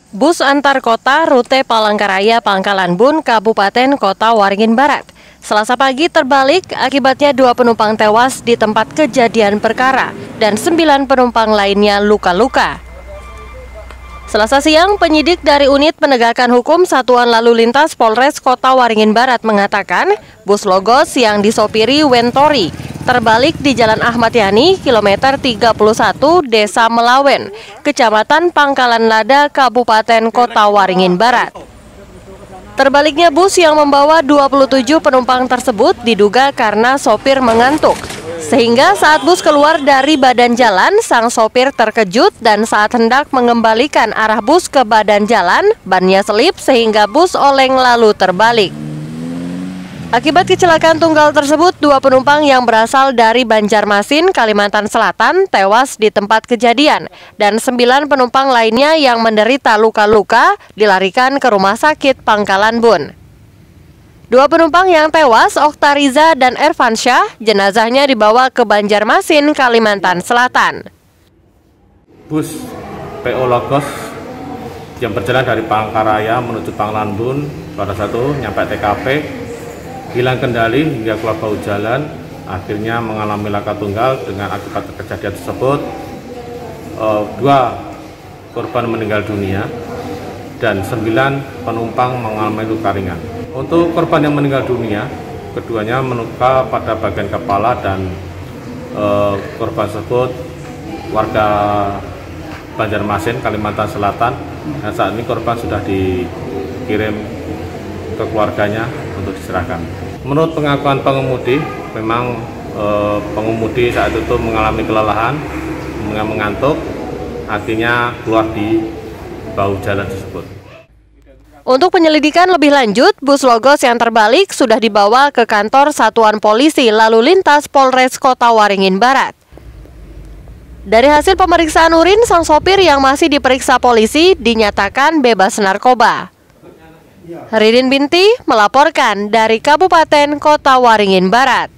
Bus antar kota rute Palangkaraya Pangkalan Bun, Kabupaten Kota Waringin Barat. Selasa pagi terbalik, akibatnya 2 penumpang tewas di tempat kejadian perkara dan 9 penumpang lainnya luka-luka. Selasa siang, penyidik dari Unit Penegakan Hukum Satuan Lalu Lintas Polres Kota Waringin Barat mengatakan bus Logos yang disopiri Wentori terbalik di Jalan Ahmad Yani, kilometer 31, Desa Melawen, Kecamatan Pangkalan Lada, Kabupaten Kota Waringin Barat. Terbaliknya bus yang membawa 27 penumpang tersebut diduga karena sopir mengantuk. Sehingga saat bus keluar dari badan jalan, sang sopir terkejut dan saat hendak mengembalikan arah bus ke badan jalan, bannya selip sehingga bus oleng lalu terbalik. Akibat kecelakaan tunggal tersebut, 2 penumpang yang berasal dari Banjarmasin, Kalimantan Selatan tewas di tempat kejadian dan 9 penumpang lainnya yang menderita luka-luka dilarikan ke Rumah Sakit Pangkalan Bun. 2 penumpang yang tewas, Oktariza dan Ervansyah, jenazahnya dibawa ke Banjarmasin, Kalimantan Selatan. Bus PO Logos yang berjalan dari Palangkaraya menuju Pangkalan Bun, pada satu nyampe TKP, hilang kendali hingga keluar bahu jalan, akhirnya mengalami laka tunggal. Dengan akibat kejadian tersebut 2 korban meninggal dunia dan 9 penumpang mengalami luka ringan. Untuk korban yang meninggal dunia, keduanya meluka pada bagian kepala dan korban tersebut warga Banjarmasin, Kalimantan Selatan, dan saat ini korban sudah dikirim ke keluarganya untuk diserahkan. Menurut pengakuan pengemudi, memang pengemudi saat itu mengalami kelelahan, mengantuk, akhirnya keluar di bahu jalan tersebut. Untuk penyelidikan lebih lanjut, bus Logos yang terbalik sudah dibawa ke kantor Satuan Polisi Lalu Lintas Polres Kota Waringin Barat. Dari hasil pemeriksaan urin, sang sopir yang masih diperiksa polisi dinyatakan bebas narkoba. Ridin Binti melaporkan dari Kabupaten Kota Waringin Barat.